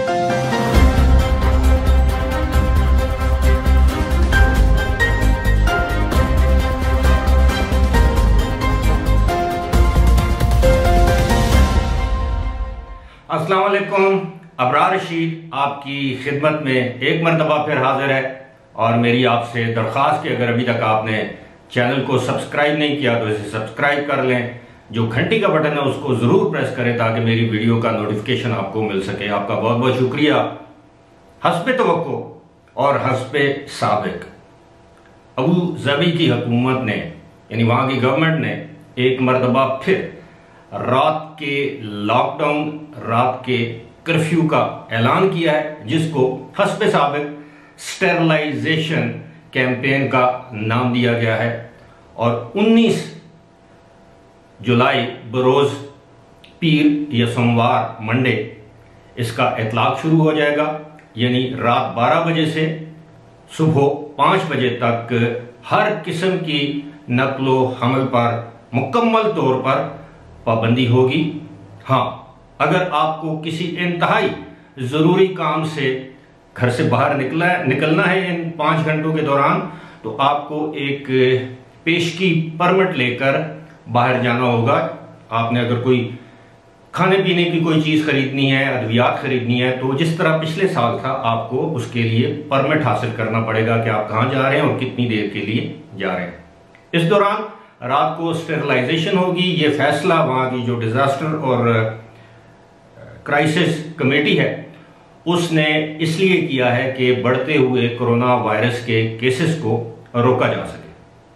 अस्सलाम वालेकुम। अबरार रशीद आपकी खिदमत में एक मरतबा फिर हाजिर है और मेरी आपसे दरख्वास्त कि अगर अभी तक आपने चैनल को सब्सक्राइब नहीं किया तो इसे सब्सक्राइब कर लें। जो घंटी का बटन है उसको ज़रूर प्रेस करें ताकि मेरी वीडियो का नोटिफिकेशन आपको मिल सके। आपका बहुत बहुत शुक्रिया। हस्बे तवक्को और हस्बे साबिक अबू धाबी की हुकूमत ने यानी वहाँ की गवर्नमेंट ने एक मरतबा फिर रात के लॉकडाउन, रात के कर्फ्यू का ऐलान किया है, जिसको हस्बे साबिक स्टेरलाइजेशन कैंपेन का नाम दिया गया है। और 19 जुलाई बरोज पीर या सोमवार मंडे इसका इतलाक शुरू हो जाएगा, यानी रात 12 बजे से सुबह 5 बजे तक हर किस्म की नक्लो हमल पर मुकम्मल तौर पर पाबंदी होगी। हाँ, अगर आपको किसी इंतहाई जरूरी काम से घर से बाहर निकलना है इन 5 घंटों के दौरान, तो आपको एक पेशगी परमिट लेकर बाहर जाना होगा। आपने अगर कोई खाने पीने की कोई चीज खरीदनी है, अद्वियात खरीदनी है, तो जिस तरह पिछले साल था आपको उसके लिए परमिट हासिल करना पड़ेगा कि आप कहां जा रहे हैं और कितनी देर के लिए जा रहे हैं। इस दौरान रात को स्टेरलाइजेशन होगी। ये फैसला वहां की जो डिजास्टर और क्राइसिस कमेटी है उसने इसलिए किया है कि बढ़ते हुए कोरोना वायरस के केसेस को रोका जा सके।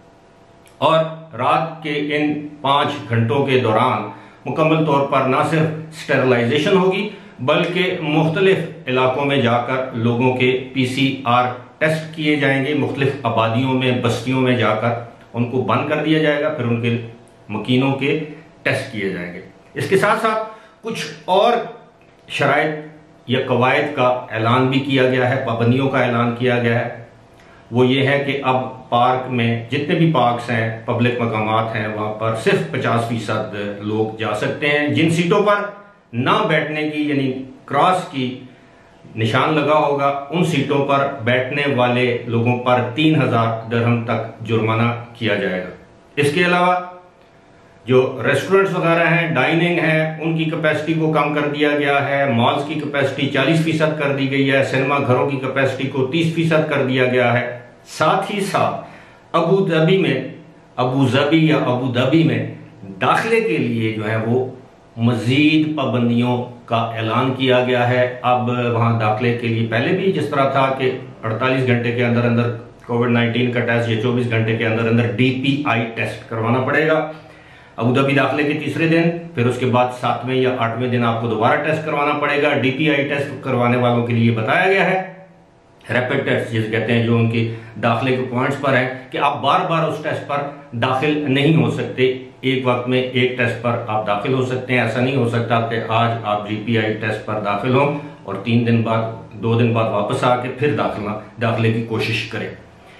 और रात के इन 5 घंटों के दौरान मुकम्मल तौर पर न सिर्फ स्टेरलाइजेशन होगी बल्कि मुख्तलिफ इलाकों में जाकर लोगों के PCR टेस्ट किए जाएंगे। मुख्तलिफ आबादियों में, बस्तियों में जाकर उनको बंद कर दिया जाएगा, फिर उनके मकीनों के टेस्ट किए जाएंगे। इसके साथ साथ कुछ और शराइत या कवायद का ऐलान भी किया गया है, पाबंदियों का ऐलान किया गया है। वो ये है कि अब पार्क में जितने भी पार्क्स हैं, पब्लिक मकामात हैं, वहां पर सिर्फ 50% लोग जा सकते हैं। जिन सीटों पर ना बैठने की यानी क्रॉस की निशान लगा होगा, उन सीटों पर बैठने वाले लोगों पर 3000 दिरहम तक जुर्माना किया जाएगा। इसके अलावा जो रेस्टोरेंट्स वगैरह हैं, डाइनिंग है, उनकी कैपेसिटी को कम कर दिया गया है। मॉल्स की कैपेसिटी 40% कर दी गई है। सिनेमा घरों की कैपेसिटी को 30% कर दिया गया है। साथ ही साथ अबू धाबी में दाखिले के लिए जो है वो मजीद पाबंदियों का ऐलान किया गया है। अब वहां दाखिले के लिए पहले भी जिस तरह था कि 48 घंटे के अंदर अंदर कोविड-19 का टेस्ट या 24 घंटे के अंदर अंदर DPI टेस्ट करवाना पड़ेगा। अबू धाबी दाखिले के तीसरे दिन, फिर उसके बाद 7वें या 8वें दिन आपको दोबारा टेस्ट करवाना पड़ेगा। DPI टेस्ट करवाने वालों के लिए बताया गया है, रैपिड टेस्ट जिसे कहते हैं, जो उनके दाखिले के पॉइंट्स पर है, कि आप बार बार उस टेस्ट पर दाखिल नहीं हो सकते। एक वक्त में एक टेस्ट पर आप दाखिल हो सकते हैं। ऐसा नहीं हो सकता कि आज आप DPI टेस्ट पर दाखिल हों और 2 दिन बाद वापस आके फिर दाखिले की कोशिश करें।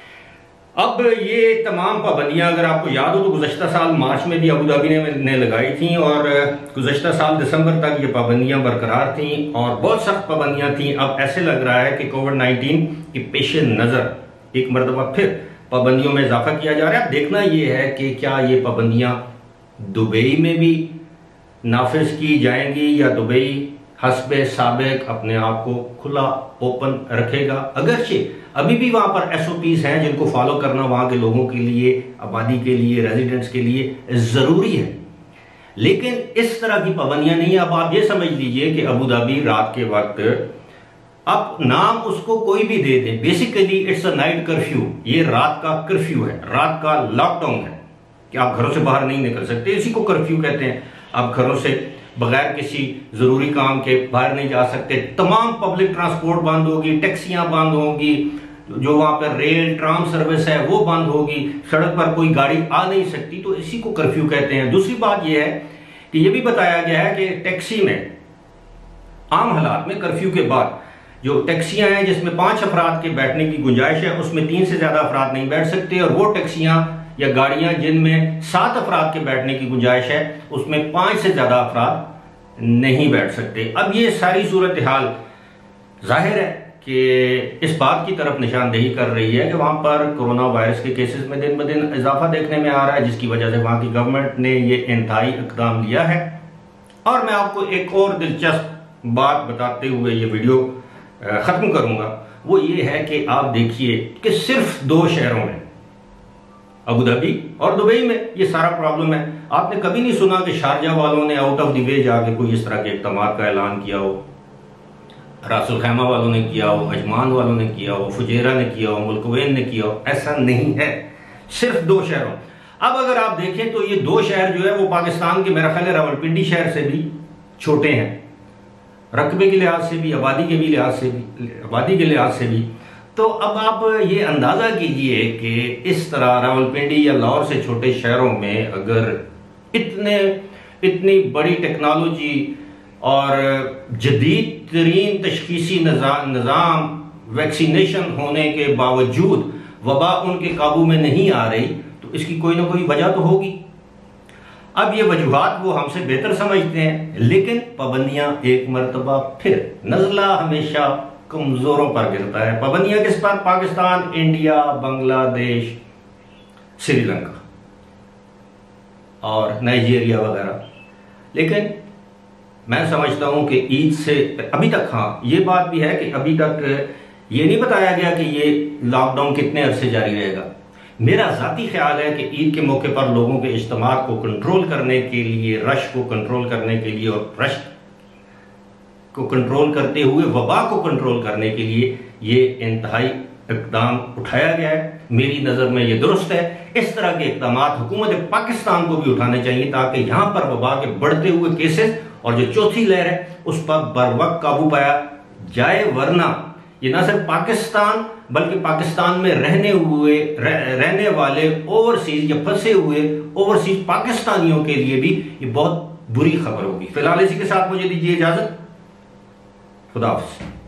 अब ये तमाम पाबंदियां, अगर आपको याद हो तो गुज़श्ता साल मार्च में भी अबू धाबी ने लगाई थी और गुज़श्ता साल दिसंबर तक ये पाबंदियां बरकरार थीं और बहुत सख्त पाबंदियां थीं। अब ऐसे लग रहा है कि कोविड-19 के पेश नज़र एक मरतबा फिर पाबंदियों में इजाफा किया जा रहा है। देखना यह है कि क्या ये पाबंदियां दुबई में भी नाफिज की जाएंगी या दुबई हस्बे साबिक अपने आप को खुला ओपन रखेगा। अगरचे अभी भी वहां पर SOPs हैं जिनको फॉलो करना वहां के लोगों के लिए, आबादी के लिए, रेजिडेंट्स के लिए जरूरी है, लेकिन इस तरह की पाबंदियां नहीं है। अब आप ये समझ लीजिए कि अबू धाबी रात के वक्त, अब नाम उसको कोई भी दे दे, basically it's a night curfew. ये रात का कर्फ्यू है, रात का लॉकडाउन है कि आप घरों से बाहर नहीं निकल सकते, इसी को कर्फ्यू कहते हैं। आप घरों से बगैर किसी जरूरी काम के बाहर नहीं जा सकते। तमाम पब्लिक ट्रांसपोर्ट बंद होगी, टैक्सियां बंद होंगी, जो वहां पर रेल ट्राम सर्विस है वो बंद होगी, सड़क पर कोई गाड़ी आ नहीं सकती, तो इसी को कर्फ्यू कहते हैं। दूसरी बात यह है कि यह भी बताया गया है कि टैक्सी में आम हालात में कर्फ्यू के बाद जो टैक्सियां हैं जिसमें 5 अफराद के बैठने की गुंजाइश है, उसमें 3 से ज्यादा अफराद नहीं बैठ सकते, और वो टैक्सियां या गाड़ियां जिनमें 7 अफराद के बैठने की गुंजाइश है उसमें 5 से ज्यादा अफराद नहीं बैठ सकते। अब ये सारी सूरत हाल जाहिर है कि इस बात की तरफ निशानदेही कर रही है कि वहां पर कोरोना वायरस के केसेस में दिन ब दिन इजाफा देखने में आ रहा है, जिसकी वजह से वहां की गवर्नमेंट ने ये इंतहाई इकदाम लिया है। और मैं आपको एक और दिलचस्प बात बताते हुए ये वीडियो खत्म करूंगा, वो ये है कि आप देखिए कि सिर्फ 2 शहरों में, अबू धाबी और दुबई में, ये सारा प्रॉब्लम है। आपने कभी नहीं सुना कि शारजा वालों ने आउट ऑफ द वे जाके कोई इस तरह के इक़दाम का ऐलान किया हो, रासुल खैमा वालों ने किया हो, अजमान वालों ने किया हो, फुजेरा ने किया हो, मुल्कवेन ने किया हो। ऐसा नहीं है, सिर्फ 2 शहरों। अब अगर आप देखें तो ये 2 शहर जो है वो पाकिस्तान के, मेरा ख्याल है, रावलपिंडी शहर से भी छोटे हैं, रकबे के लिहाज से भी, आबादी के लिहाज से भी। तो अब आप ये अंदाजा कीजिए कि इस तरह रावलपिंडी या लाहौर से छोटे शहरों में अगर इतनी बड़ी टेक्नोलॉजी और जदीद तरीन तशखीसी निज़ाम वैक्सीनेशन होने के बावजूद वबा उनके काबू में नहीं आ रही, तो इसकी कोई ना कोई वजह तो होगी। अब ये वजूहात वो हमसे बेहतर समझते हैं, लेकिन पाबंदियां एक मरतबा फिर, नज़ला हमेशा कमजोरों पर गिरता है। पाबंदियां किस पर? पाकिस्तान, इंडिया, बांग्लादेश, श्रीलंका और नाइजीरिया वगैरह। लेकिन मैं समझता हूं कि ईद से अभी तक, हाँ ये बात भी है कि अभी तक ये नहीं बताया गया कि ये लॉकडाउन कितने अरसे जारी रहेगा। मेरा ज़ाती ख्याल है कि ईद के मौके पर लोगों के इज्तिमात को कंट्रोल करने के लिए, रश को कंट्रोल करने के लिए और रश को कंट्रोल करते हुए वबा को कंट्रोल करने के लिए ये इंतहाई इक़दाम उठाया गया है। मेरी नज़र में ये दुरुस्त है। इस तरह के इक़दाम हुकूमत पाकिस्तान को भी उठाने चाहिए ताकि यहाँ पर वबा के बढ़ते हुए केसेस और जो चौथी लहर है उस पर बर वक्त काबू पाया जाए। वरना ये न सिर्फ पाकिस्तान बल्कि पाकिस्तान में रहने वाले ओवरसीज या फंसे हुए ओवरसीज पाकिस्तानियों के लिए भी ये बहुत बुरी खबर होगी। फिलहाल इसी के साथ मुझे दीजिए इजाजत। खुदा हाफिज़।